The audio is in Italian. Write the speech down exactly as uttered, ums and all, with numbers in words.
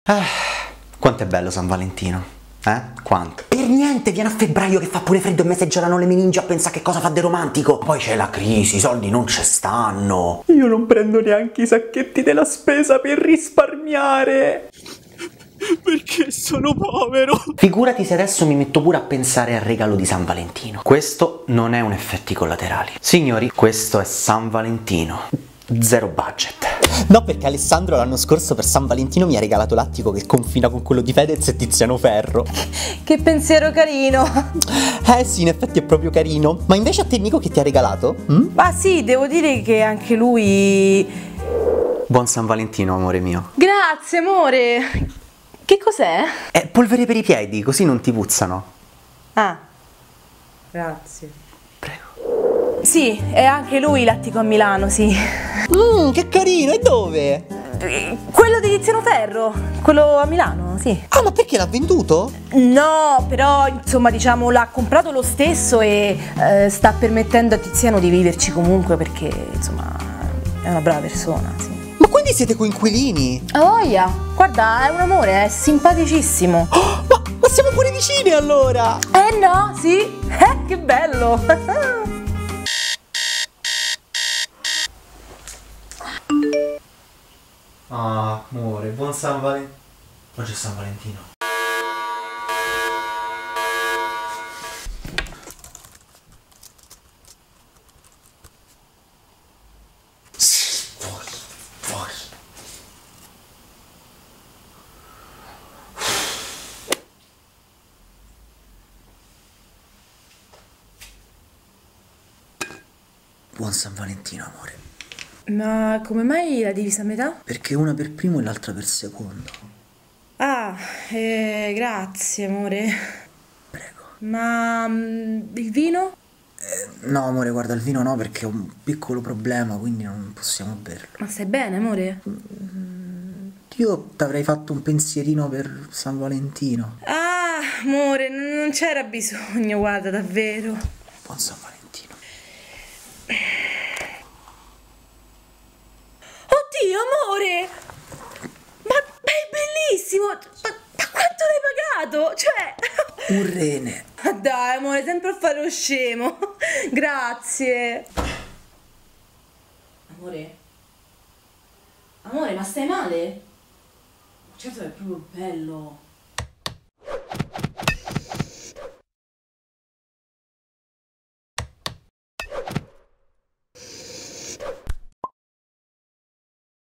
Eh, quanto è bello San Valentino. Eh? Quanto? Per niente, viene a febbraio che fa pure freddo e me se gelano le meningi a pensare che cosa fa di romantico. Poi c'è la crisi, i soldi non ci stanno. Io non prendo neanche i sacchetti della spesa per risparmiare. Perché sono povero. Figurati se adesso mi metto pure a pensare al regalo di San Valentino. Questo non è un effetti collaterali. Signori, questo è San Valentino. Zero budget. No, perché Alessandro l'anno scorso per San Valentino mi ha regalato l'attico che confina con quello di Fedez e Tiziano Ferro. Che pensiero carino. Eh sì, in effetti è proprio carino. Ma invece a te Nico che ti ha regalato? Mm? Ma sì, devo dire che anche lui... Buon San Valentino, amore mio. Grazie, amore. Che cos'è? È polvere per i piedi, così non ti puzzano. Ah, grazie. Prego. Sì, è anche lui l'attico a Milano, sì. Mmm, che carino, e dove? Quello di Tiziano Ferro, quello a Milano, sì. Ah, ma perché l'ha venduto? No, però insomma diciamo l'ha comprato lo stesso e eh, sta permettendo a Tiziano di viverci comunque perché insomma è una brava persona, sì. Ma quindi siete coinquilini? A voglia, guarda, è un amore, è simpaticissimo. Oh, ma, ma siamo pure vicini allora! Eh no, sì, eh, che bello. Ah, amore, buon San Valentino. Oggi è San Valentino. Sì, fuori, fuori. Buon San Valentino, amore. Ma come mai la divisa a metà? Perché una per primo e l'altra per secondo. Ah, eh, grazie amore. Prego. Ma mm, il vino? Eh, no, amore, guarda, il vino no perché ho un piccolo problema, quindi non possiamo berlo. Ma stai bene amore? Io t'avrei fatto un pensierino per San Valentino. Ah, amore, non c'era bisogno, guarda, davvero. Buon San Valentino. Oddio, amore! Ma è bellissimo! Ma, ma quanto l'hai pagato? Cioè... Un rene. Ma dai, amore, sempre a fare lo scemo. Grazie. Amore? Amore, ma stai male? Certo è proprio bello.